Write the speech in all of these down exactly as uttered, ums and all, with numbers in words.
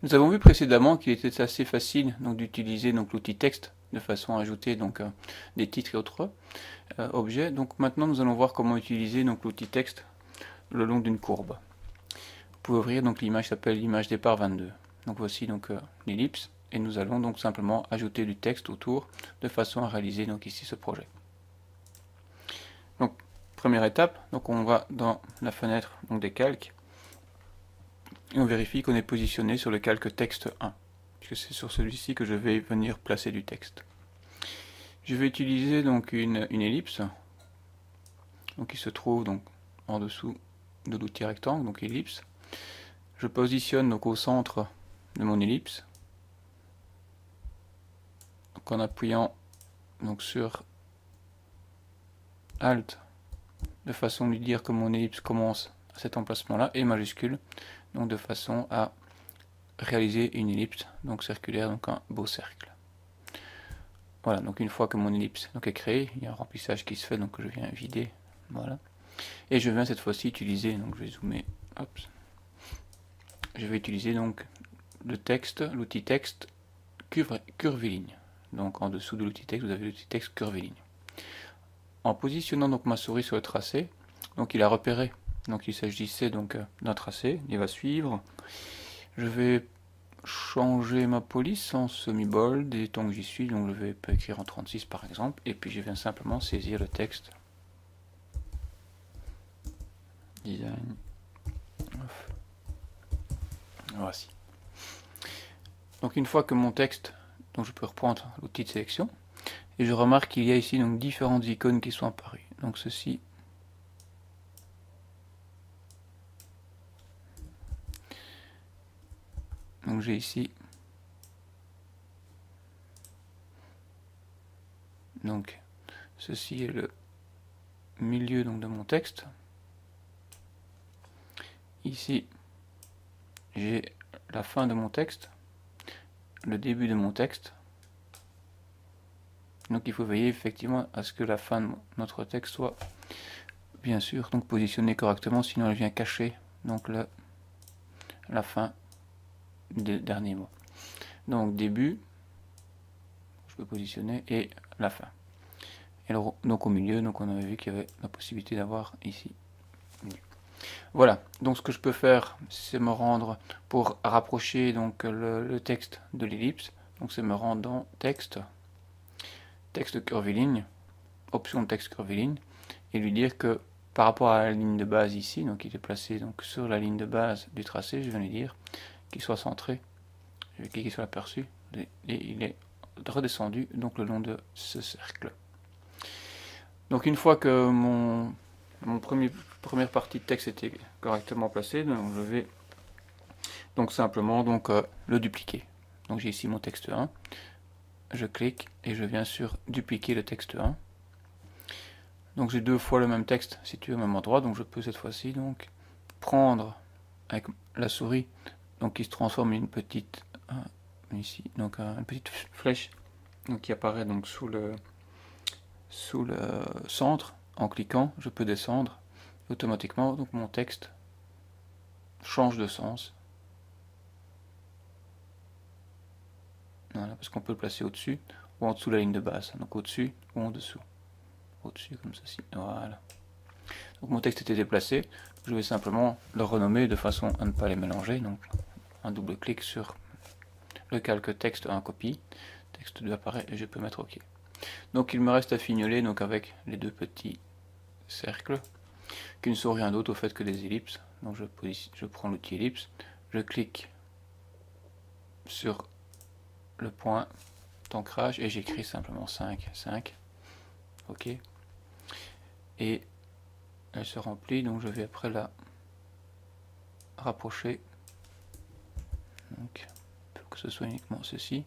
Nous avons vu précédemment qu'il était assez facile donc d'utiliser donc l'outil texte de façon à ajouter donc euh, des titres et autres euh, objets. Donc maintenant nous allons voir comment utiliser donc l'outil texte le long d'une courbe. Vous pouvez ouvrir donc l'image qui s'appelle l'image départ vingt-deux. Donc voici donc euh, l'ellipse et nous allons donc simplement ajouter du texte autour de façon à réaliser donc ici ce projet. Donc première étape, donc on va dans la fenêtre donc des calques. Et on vérifie qu'on est positionné sur le calque texte un, puisque c'est sur celui-ci que je vais venir placer du texte. Je vais utiliser donc une, une ellipse, donc qui se trouve donc en dessous de l'outil rectangle, donc ellipse. Je positionne donc au centre de mon ellipse, donc en appuyant donc sur Alt, de façon à lui dire que mon ellipse commence à cet emplacement-là, et majuscule, donc de façon à réaliser une ellipse donc circulaire, donc un beau cercle. Voilà, donc une fois que mon ellipse donc est créée, il y a un remplissage qui se fait, donc je viens vider, voilà. Et je viens cette fois-ci utiliser, donc je vais zoomer, hop. Je vais utiliser donc le texte, l'outil texte curviligne. Donc en dessous de l'outil texte, vous avez l'outil texte curviligne. En positionnant donc ma souris sur le tracé, donc il a repéré, donc il s'agissait donc d'un tracé, il va suivre. Je vais changer ma police en semi-bold et tant que j'y suis, donc je vais écrire en trente-six par exemple, et puis je viens simplement saisir le texte design. Voici. Donc une fois que mon texte, donc je peux reprendre l'outil de sélection et je remarque qu'il y a ici donc différentes icônes qui sont apparues. Donc ceci, donc j'ai ici donc ceci est le milieu donc de mon texte. Ici j'ai la fin de mon texte, le début de mon texte. Donc il faut veiller effectivement à ce que la fin de notre texte soit bien sûr donc positionnée correctement, sinon elle vient cacher donc le, la fin des derniers mots. Donc début, je peux positionner, et la fin. Et alors, donc au milieu, donc on avait vu qu'il y avait la possibilité d'avoir ici. Voilà, donc ce que je peux faire, c'est me rendre pour rapprocher donc le, le texte de l'ellipse. Donc c'est me rendre dans texte, texte curviligne, option de texte curviligne, et lui dire que par rapport à la ligne de base ici, donc il est placé donc sur la ligne de base du tracé, je viens lui dire qu'il soit centré. Je vais cliquer sur l'aperçu et il est redescendu donc le long de ce cercle. Donc une fois que mon, mon premier, première partie de texte était correctement placée, donc je vais donc simplement donc euh, le dupliquer. Donc j'ai ici mon texte un, je clique et je viens sur dupliquer le texte un. Donc j'ai deux fois le même texte situé au même endroit, donc je peux cette fois-ci donc prendre avec la souris donc qui se transforme en une petite ici donc une petite flèche donc qui apparaît donc sous le sous le centre. En cliquant, je peux descendre automatiquement, donc mon texte change de sens. Voilà, parce qu'on peut le placer au-dessus ou en dessous de la ligne de base, donc au-dessus ou en dessous. Au-dessus comme ceci. Voilà. Donc mon texte était déplacé, je vais simplement le renommer de façon à ne pas les mélanger. Donc un double clic sur le calque texte un copie, texte deux apparaît et je peux mettre OK. Donc il me reste à fignoler donc avec les deux petits cercles qui ne sont rien d'autre au fait que des ellipses. Donc je, je prends l'outil ellipse, je clique sur le point d'ancrage et j'écris simplement cinq, cinq, OK. Et elle se remplit, donc je vais après la rapprocher, donc pour que ce soit uniquement ceci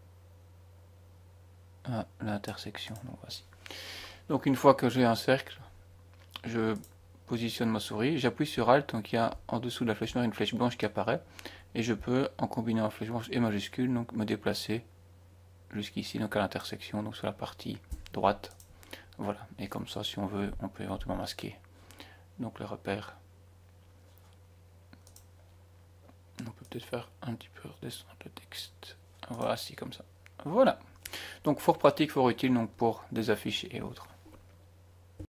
à l'intersection. Donc voici. Donc une fois que j'ai un cercle, je positionne ma souris, j'appuie sur Alt, donc il y a en dessous de la flèche noire une flèche blanche qui apparaît, et je peux, en combinant flèche blanche et majuscule, donc me déplacer jusqu'ici, donc à l'intersection, donc sur la partie droite. Voilà, et comme ça, si on veut, on peut éventuellement masquer donc le repère. On peut peut-être faire un petit peu redescendre le texte. Voilà, c'est comme ça. Voilà. Donc fort pratique, fort utile donc pour des affiches et autres.